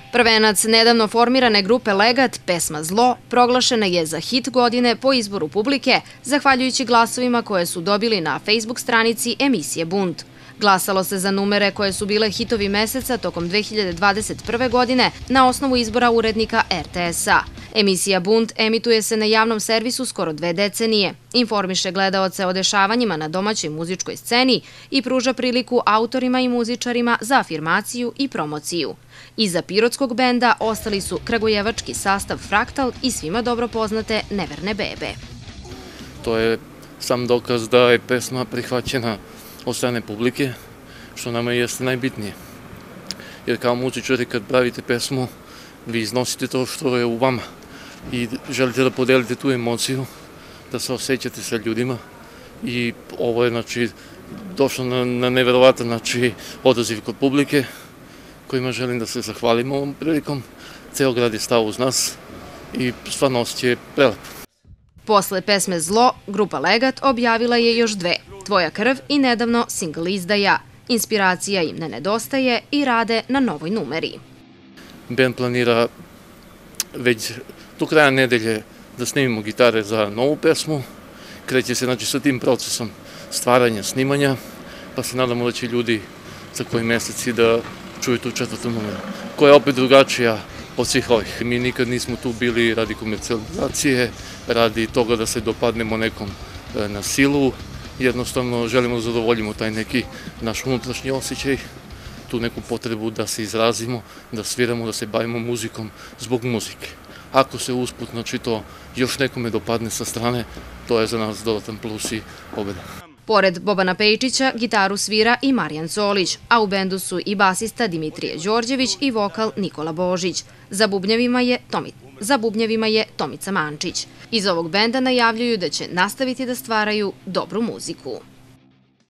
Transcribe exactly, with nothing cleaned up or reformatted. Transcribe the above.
Prvenac nedavno formirane grupe Legat, pesma Zlo, proglašena je za hit godine po izboru publike, zahvaljujući glasovima koje su dobili na Facebook stranici emisije Bunt. Glasalo se za numere koje su bile hitovi meseca tokom dve hiljade dvadeset prve. godine na osnovu izbora urednika er te es-a. Emisija Bunt emituje se na javnom servisu skoro dve decenije, informiše gledaoce o dešavanjima na domaćoj muzičkoj sceni i pruža priliku autorima i muzičarima za afirmaciju i promociju. Iza pirotskog benda ostali su kragujevački sastav Fraktal i svima dobro poznate Neverne bebe. To je sam dokaz da je pesma prihvaćena od strane publike, što nama jeste najbitnije. Jer kao muzičari kad pravite pesmu, vi iznosite to što je u vama i želite da podelite tu emociju, da se osjećate sa ljudima i ovo je znači došlo na, na neverovatan znači, odaziv kod publike kojima želim da se zahvalim ovom prilikom. Ceo grad je stao uz nas i stvarno osjećaj je prelep. Posle pesme Zlo, grupa Legat objavila je još dve, Tvoja krv i nedavno singl Izdaja. Inspiracija im ne nedostaje i rade na novoj numeri. Band planira već do kraja nedelje da snimimo gitare za novu pesmu. Kreće se znači sa tim procesom stvaranja, snimanja, pa se nadamo da će ljudi za koji meseci da čuju tu četvrtu numeru, koja je opet drugačija od svih ovih. Mi nikad nismo tu bili radi komercijalizacije, radi toga da se dopadnemo nekom na silu. Jednostavno želimo da zadovoljimo taj neki naš unutrašnji osjećaj, tu neku potrebu da se izrazimo, da sviramo, da se bavimo muzikom zbog muzike. Ako se usput, znači to još nekome dopadne sa strane, to je za nas dodatan plus i pobeda. Pored Bobana Pejčića, gitaru svira i Marijan Solić, a u bendu su i basista Dimitrije Đorđević i vokal Nikola Božić. Za bubnjevima je Tomica. Za bubnjevima je Tomica Mančić. Iz ovog benda najavljuju da će nastaviti da stvaraju dobru muziku.